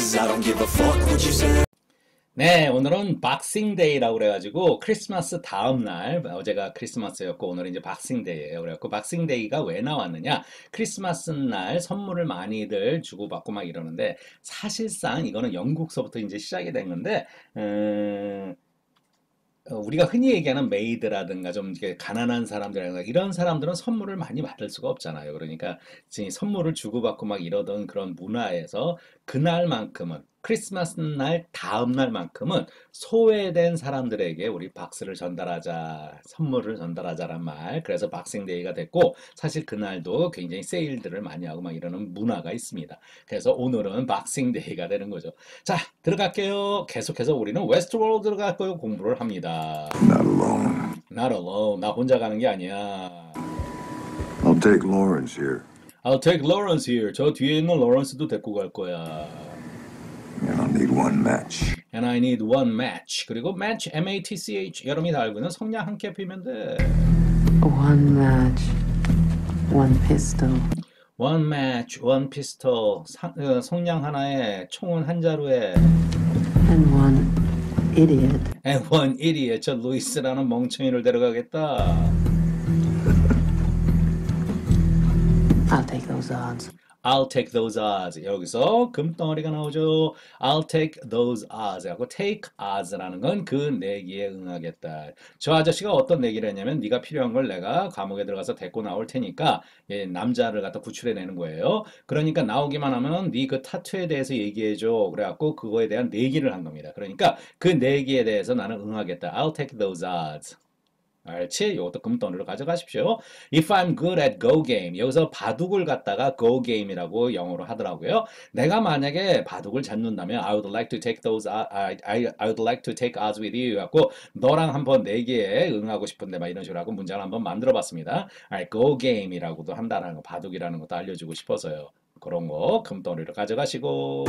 'cause I don't give a fuck what you say. 네, 오늘은 박싱데이라고 그래가지고 크리스마스 다음 날, 어제가 크리스마스였고 오늘은 이제 박싱데이예요. 그래갖고 박싱데이가 왜 나왔느냐? 크리스마스 날 선물을 많이들 주고받고 막 이러는데 사실상 이거는 영국서부터 이제 시작이 된 건데 우리가 흔히 얘기하는 메이드라든가 좀 이렇게 가난한 사람들이라든가 이런 사람들은 선물을 많이 받을 수가 없잖아요. 그러니까 선물을 주고받고 막 이러던 그런 문화에서 그날만큼은 크리스마스 날 다음 날만큼은 소외된 사람들에게 우리 박스를 전달하자, 선물을 전달하자란 말. 그래서 박싱데이가 됐고 사실 그날도 굉장히 세일들을 많이 하고 막 이러는 문화가 있습니다. 그래서 오늘은 박싱데이가 되는 거죠. 자, 들어갈게요. 계속해서 우리는 웨스트월드 들어갈 거요 공부를 합니다. Not alone. Not alone. 나 혼자 가는 게 아니야. I'll take Lawrence here. I'll take Lawrence here. 저 뒤에 있는 로런스도 데리고 갈 거야. And I'll need one match. And I need one match. 그리고 match, M-A-T-C-H. 여러분이 다 알고 있는 성냥 한 개 피면 돼. One match, one pistol. One match, one pistol. 성냥 하나에 총은 한 자루에. And one idiot. And one idiot. 저 루이스라는 멍청이를 데려가겠다. I'll take those odds. I'll take those odds. 여기서 금덩어리가 나오죠. I'll take those odds. 하고 take odds라는 건 그 내기에 응하겠다. 저 아저씨가 어떤 내기를 했냐면 네가 필요한 걸 내가 감옥에 들어가서 데리고 나올 테니까 남자를 갖다 구출해내는 거예요. 그러니까 나오기만 하면 네 그 타투에 대해서 얘기해줘. 그래갖고 그거에 대한 내기를 한 겁니다. 그러니까 그 내기에 대해서 나는 응하겠다. I'll take those odds. 알지? 이것도 금돈으로 가져가십시오. If I'm good at go game. 여기서 바둑을 갖다가 go game이라고 영어로 하더라고요. 내가 만약에 바둑을 잡는다면 I would like to take those I would like to take odds with you. 갖고 너랑 한번 내기에 응하고 싶은데 막 이런 식으로 하고 문장을 한번 만들어 봤습니다. go game이라고도 한다는 거, 바둑이라는 것도 알려주고 싶어서요. 그런 거 금돈으로 가져가시고.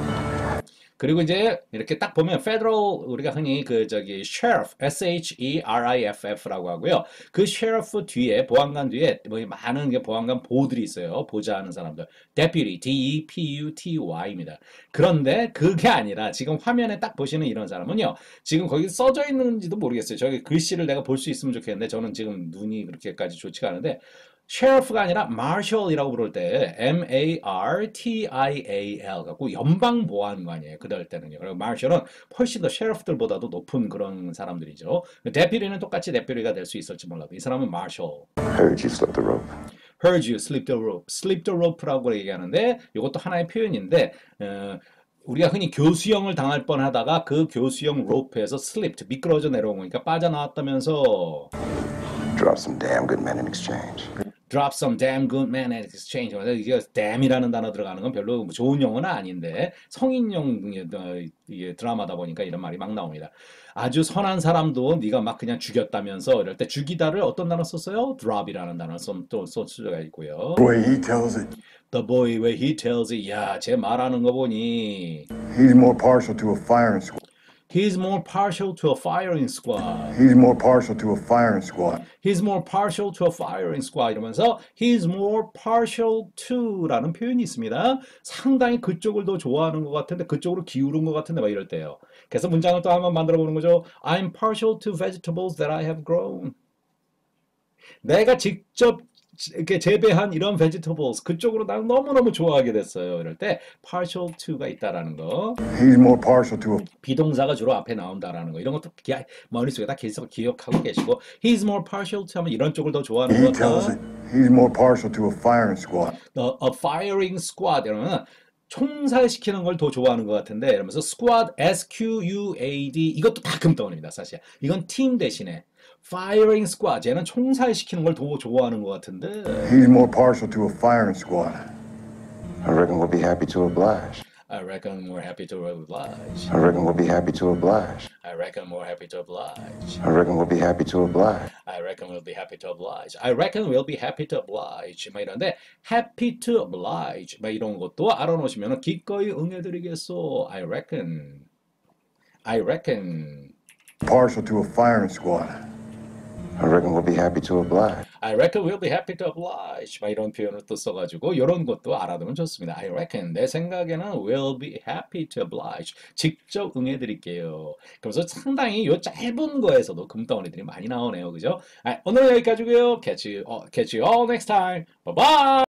그리고 이제 이렇게 딱 보면 federal 우리가 흔히 그 저기 sheriff S-H-E-R-I-F-F라고 하고요. 그 sheriff 뒤에 보안관 뒤에 뭐 많은 보안관 보호들이 있어요. 보좌하는 사람들. deputy D-E-P-U-T-Y입니다. 그런데 그게 아니라 지금 화면에 딱 보시는 이런 사람은요. 지금 거기 써져 있는지도 모르겠어요. 저기 글씨를 내가 볼 수 있으면 좋겠는데 저는 지금 눈이 그렇게까지 좋지가 않은데 셰리프가 아니라 마셜이라고 부를 때 M-A-R-T-I-A-L 갖고 연방보안관이에요. 그럴 때는요. 그리고 마셜은 훨씬 더 셰리프들보다도 높은 그런 사람들이죠. 데피리는 똑같이 데피리가 될 수 있을지 몰라도 이 사람은 마셜. Heard you slip the rope. Heard you slip the rope. Slip the rope라고 얘기하는데 이것도 하나의 표현인데 우리가 흔히 교수형을 당할 뻔하다가 그 교수형 로프에서 slipped 미끄러져 내려온 거니까 빠져나왔다면서 Drop some damn good men in exchange. Drop some damn good man in exchange. 이게 damn이라는 단어 들어가는 건 별로 좋은 용어는 아닌데 성인용 이게 드라마다 보니까 이런 말이 막 나옵니다. 아주 선한 사람도 네가 막 그냥 죽였다면서 이럴 때 죽이다를 어떤 단어 썼어요? Drop이라는 단어 또 써가 있고요. The way he tells it, The boy where he tells it. 야, 쟤 말하는 거 보니 he's more partial to a firing squad. He's more partial to a firing squad. He's more partial to a firing squad. He's more partial to a firing squad 이러면서 He's more partial to라는 표현이 있습니다. 상당히 그쪽을 더 좋아하는 것 같은데 그쪽으로 기울은 것 같은데 막 이럴 때요. 그래서 문장을 또 한번 만들어 보는 거죠. I'm partial to vegetables that I have grown. 내가 직접 이렇게 재배한 이런 vegetables 그쪽으로 나는 너무너무 좋아하게 됐어요. 이럴 때 partial to가 있다라는 거. He's more partial to a 비동사가 주로 앞에 나온다라는 거. 이런 것도 머릿속에 다 계속 기억하고 계시고 He's more partial to 하면 이런 쪽을 더 좋아하는 he 것 tells 같다. it. He's more partial to a firing squad. A firing squad 이러면 총살시키는 걸 더 좋아하는 것 같은데 이러면서 squad S-Q-U-A-D 이것도 다 금덩어리입니다. 사실 이건 팀 대신에 firing squad 쟤는 총살시키는 걸 더 좋아하는 것 같은데 He's more partial to a firing squad. I reckon we'll be happy to oblige. I reckon we're happy to oblige. I reckon we'll be happy to oblige. I reckon we're happy to oblige. I reckon we'll be happy to oblige. I reckon we'll be happy to oblige. I reckon we'll be happy to oblige. 막 이런데 happy to oblige 막 이런 것도 알아놓으시면 기꺼이 응해드리겠소. I reckon. I reckon. Partial to a firing squad. I reckon we'll be happy to oblige. I reckon we'll be happy to oblige. 막 이런 표현을 또 써가지고 이런 것도 알아두면 좋습니다. I reckon 내 생각에는 we'll be happy to oblige. 직접 응해드릴게요. 그래서 상당히 요 짧은 거에서도 금덩어리들이 많이 나오네요, 그죠? 오늘 여기까지고요. Catch you all next time. Bye bye.